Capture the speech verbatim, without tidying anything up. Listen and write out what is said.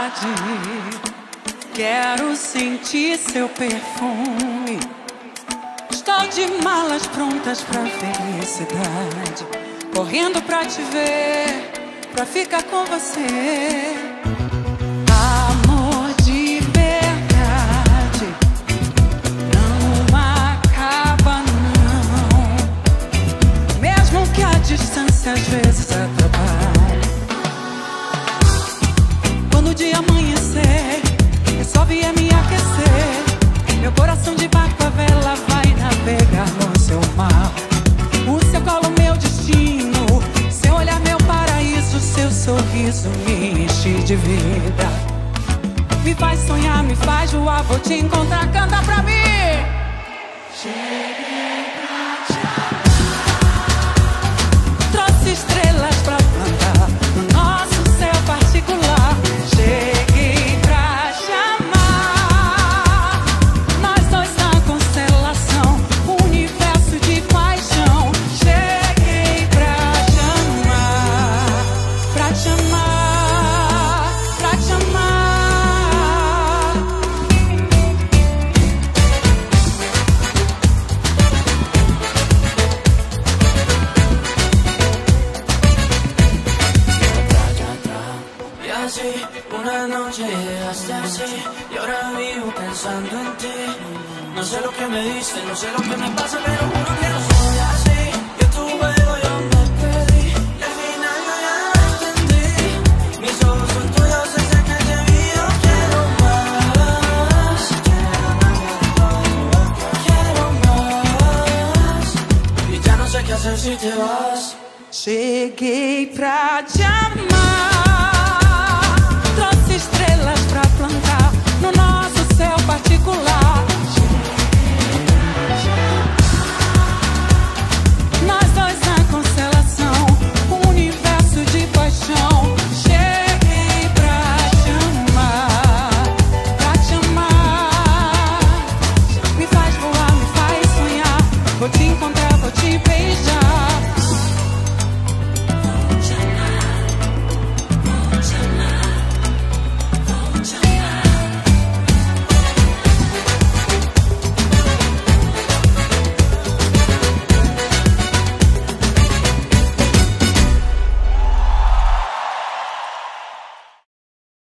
Quero sentir seu perfume. Estou de malas prontas pra felicidade, correndo pra te ver, pra ficar com você. Amor de verdade não acaba não, mesmo que a distância às vezes atrapalhe. Quando o dia amanhecer, só vier me aquecer, meu coração de barco a vela vai navegar no seu mar. O seu colo meu destino, seu olhar meu paraíso, seu sorriso me enche de vida. Me faz sonhar, me faz voar, vou te encontrar, canta pra mim. Cheguei pra te amar, trouxe estrelas pra plantar no nosso céu particular. Cheguei pra te amar, nós dois na constelação, universo de paixão. Cheguei pra te amar, pra te amar, pra te amar. Y así, una noche llegaste así, y ahora vivo pensando en ti. No sé lo que me dice, no sé lo que me pasa, pero juro que no soy así. Yo tu juego, yo me perdí, y al final yo ya no entendí. Mis ojos son tuyos, desde que te vi yo quiero más. Quiero más, y ya no sé qué hacer si te vas. Cheguei pra te amar.